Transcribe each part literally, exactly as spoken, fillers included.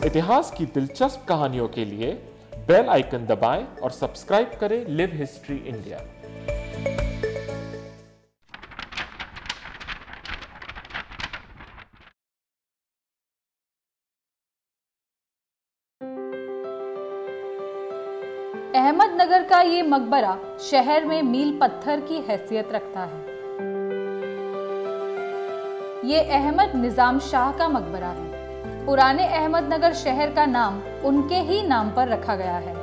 इतिहास की दिलचस्प कहानियों के लिए बेल आइकन दबाएं और सब्सक्राइब करें लिव हिस्ट्री इंडिया। अहमदनगर का ये मकबरा शहर में मील पत्थर की हैसियत रखता है। ये अहमद निजाम शाह का मकबरा है। पुराने अहमदनगर शहर का नाम उनके ही नाम पर रखा गया है।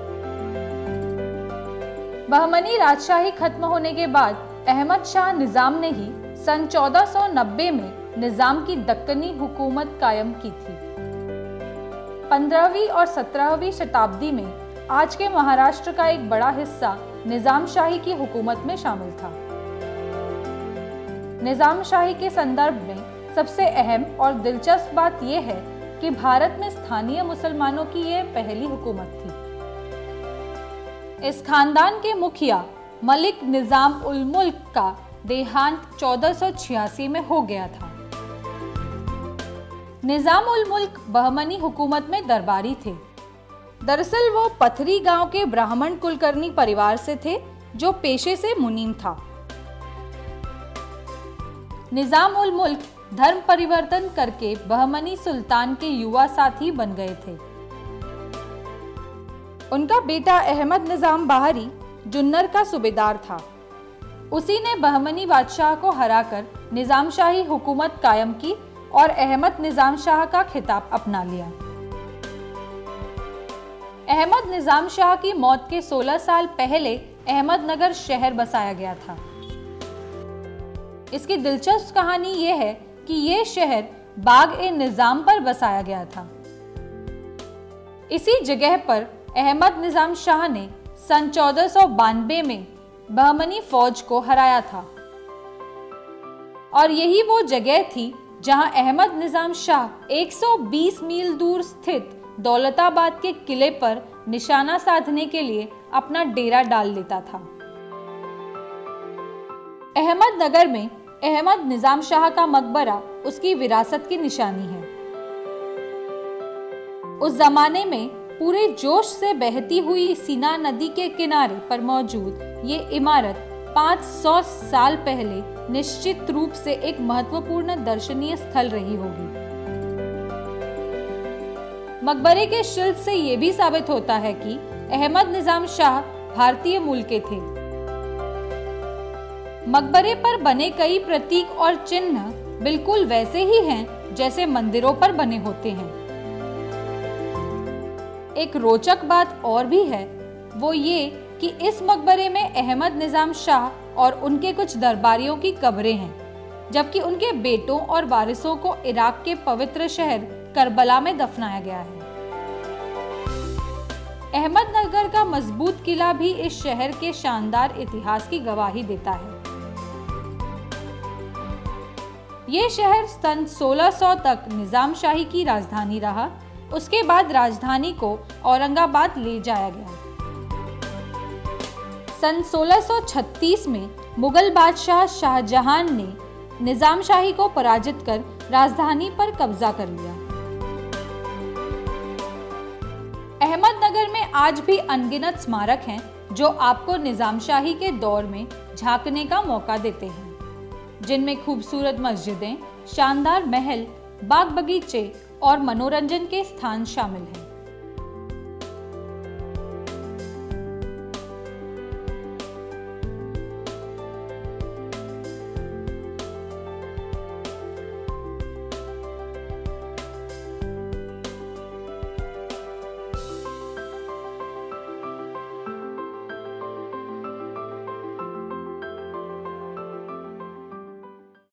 बहमनी राजशाही खत्म होने के बाद अहमद शाह निजाम ने ही सन चौदह सौ नब्बे में निजाम की दक्कनी हुकूमत कायम की थी। पंद्रहवीं और सत्रहवीं शताब्दी में आज के महाराष्ट्र का एक बड़ा हिस्सा निजाम शाही की हुकूमत में शामिल था। निजाम शाही के संदर्भ में सबसे अहम और दिलचस्प बात यह है कि भारत में स्थानीय मुसलमानों की यह पहली हुकूमत थी। इस खानदान के मुखिया मलिक निजाम उल मुल्क का देहांत चौदह सौ छियासी में हो गया था। निजाम उल मुल्क बहमनी हुकूमत में दरबारी थे। दरअसल वो पथरी गांव के ब्राह्मण कुलकर्णी परिवार से थे जो पेशे से मुनीम था। निजाम उल मुल्क धर्म परिवर्तन करके बहमनी सुल्तान के युवा साथी बन गए थे। उनका बेटा अहमद निजाम बाहरी जुन्नर का सूबेदार था। उसी ने बहमनी बादशाह को हराकर निजाम शाही हुकूमत कायम की और अहमद निजाम शाह का खिताब अपना लिया। अहमद निजाम शाह की मौत के सोलह साल पहले अहमदनगर शहर बसाया गया था। इसकी दिलचस्प कहानी यह है कि यह शहर बाग-ए-निजाम पर बसाया गया था। इसी जगह पर अहमद निजाम शाह ने सन चौदह सौ बानवे में बहमनी फौज को हराया था और यही वो जगह थी जहां अहमद निजाम शाह एक सौ बीस मील दूर स्थित दौलताबाद के किले पर निशाना साधने के लिए अपना डेरा डाल लेता था। अहमदनगर में अहमद निजाम शाह का मकबरा उसकी विरासत की निशानी है। उस जमाने में पूरे जोश से बहती हुई सीना नदी के किनारे पर मौजूद ये इमारत पाँच सौ साल पहले निश्चित रूप से एक महत्वपूर्ण दर्शनीय स्थल रही होगी। मकबरे के शिल्प से यह भी साबित होता है कि अहमद निजाम शाह भारतीय मूल के थे। मकबरे पर बने कई प्रतीक और चिन्ह बिल्कुल वैसे ही हैं जैसे मंदिरों पर बने होते हैं। एक रोचक बात और भी है, वो ये कि इस मकबरे में अहमद निजाम शाह और उनके कुछ दरबारियों की कब्रें हैं, जबकि उनके बेटों और वारिसों को इराक के पवित्र शहर करबला में दफनाया गया है। अहमदनगर का मजबूत किला भी इस शहर के शानदार इतिहास की गवाही देता है। यह शहर सन सोलह सौ तक निजाम शाही की राजधानी रहा। उसके बाद राजधानी को औरंगाबाद ले जाया गया। सन सोलह सौ छत्तीस में मुगल बादशाह शाहजहां ने निजाम शाही को पराजित कर राजधानी पर कब्जा कर लिया। अहमदनगर में आज भी अनगिनत स्मारक हैं जो आपको निजाम शाही के दौर में झांकने का मौका देते हैं, जिनमें खूबसूरत मस्जिदें, शानदार महल, बाग बगीचे और मनोरंजन के स्थान शामिल हैं।